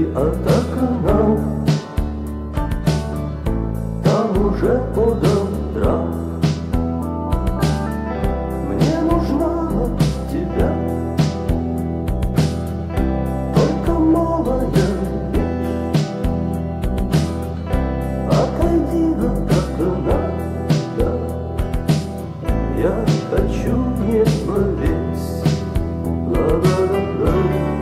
Отойди от окна, там уже подал трав. Мне нужна тебя, только малая вещь. Отойди от окна, да, я хочу небо весь. Ла-ла-ла-ла,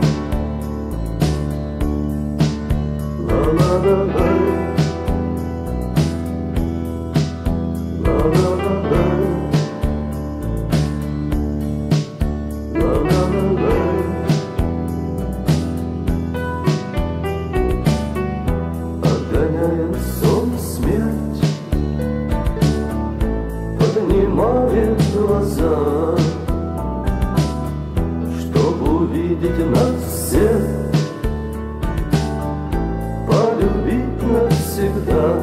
ла-ла-ла-ла, ла-ла-ла-ла, ла-ла-ла-ла. Отгоняя сон смерть, поднимает глаза, чтобы увидеть нас всех, полюбить навсегда.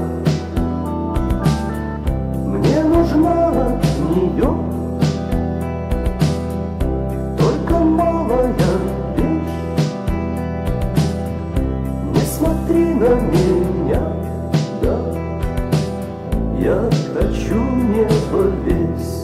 Мне нужна нее, только малая вещь. Не смотри на меня, да, я хочу небо весь.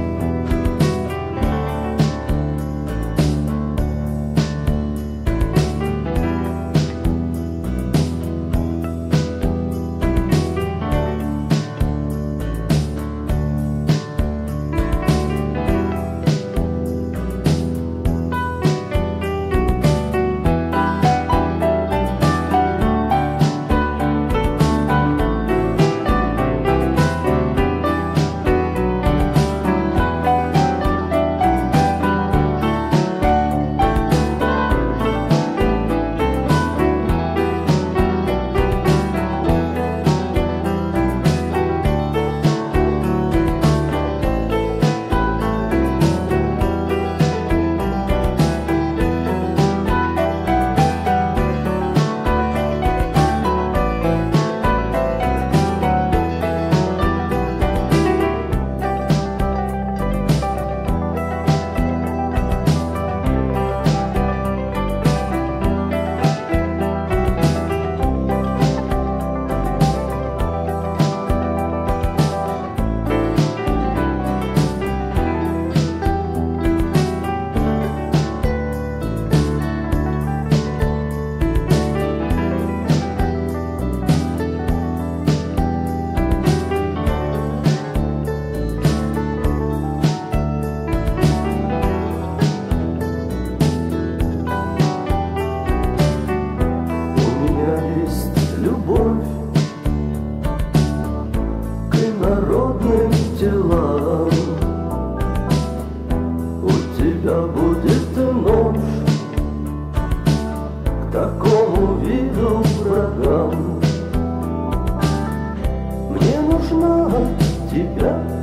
Народным телам у тебя будет нож к такому виду врагам. Мне нужна тебя.